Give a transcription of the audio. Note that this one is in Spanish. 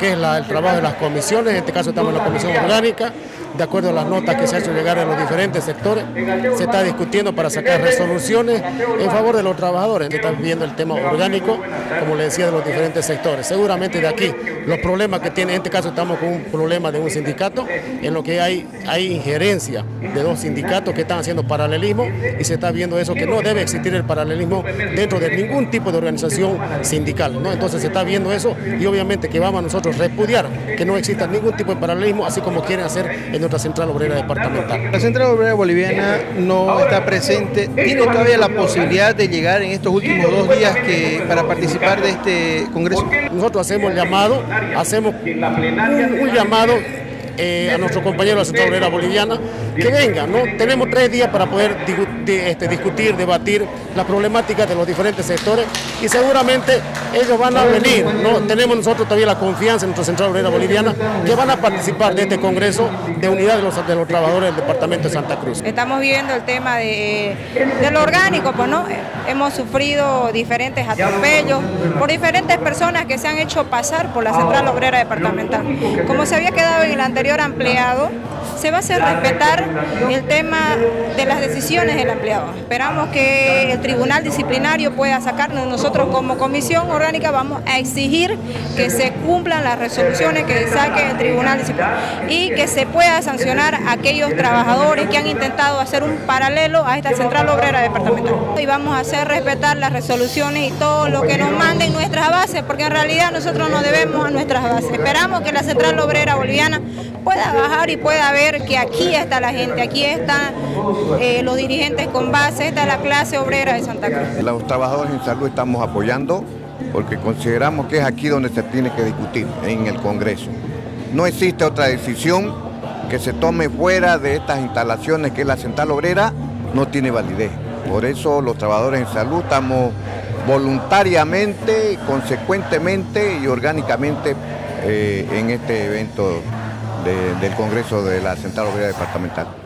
que es el trabajo de las comisiones. En este caso estamos en la comisión orgánica. De acuerdo a las notas que se han hecho llegar en los diferentes sectores, se está discutiendo para sacar resoluciones en favor de los trabajadores. Se está viendo el tema orgánico, como le decía, de los diferentes sectores. Seguramente de aquí, los problemas que tiene, en este caso estamos con un problema de un sindicato, en lo que hay injerencia de dos sindicatos que están haciendo paralelismo, y se está viendo eso, que no debe existir el paralelismo dentro de ningún tipo de organización sindical, ¿no? Entonces se está viendo eso, y obviamente que vamos a nosotros repudiar que no exista ningún tipo de paralelismo, así como quieren hacer en nuestra Central Obrera Departamental. La Central Obrera Boliviana no está presente. ¿Tiene todavía la posibilidad de llegar en estos últimos 2 días para participar de este congreso? Nosotros hacemos un llamado a nuestros compañeros de la Central Obrera Boliviana que vengan, ¿no? Tenemos 3 días para poder discutir, debatir las problemáticas de los diferentes sectores, y seguramente ellos van a venir, ¿no? Tenemos nosotros todavía la confianza en nuestra Central Obrera Boliviana que van a participar de este Congreso de unidad de los trabajadores del departamento de Santa Cruz. Estamos viviendo el tema de lo orgánico, pues, ¿no? Hemos sufrido diferentes atropellos por diferentes personas que se han hecho pasar por la Central Obrera Departamental. Como se había quedado en el anterior empleado, se va a hacer respetar el tema de las decisiones del empleado. Esperamos que el tribunal disciplinario pueda sacarnos. Nosotros como comisión orgánica vamos a exigir que se cumplan las resoluciones que saque el tribunal disciplinario y que se pueda sancionar a aquellos trabajadores que han intentado hacer un paralelo a esta Central Obrera Departamental. Y vamos a hacer respetar las resoluciones y todo lo que nos manden nuestras bases, porque en realidad nosotros nos debemos a nuestras bases. Esperamos que la Central Obrera Boliviana pueda bajar y pueda ver que aquí está la gente, aquí están los dirigentes con base, esta es la clase obrera de Santa Cruz. Los trabajadores en salud estamos apoyando porque consideramos que es aquí donde se tiene que discutir, en el Congreso. No existe otra decisión que se tome fuera de estas instalaciones, que es la Central Obrera, no tiene validez. Por eso los trabajadores en salud estamos voluntariamente, consecuentemente y orgánicamente en este evento del Congreso de la Central Obrera Departamental.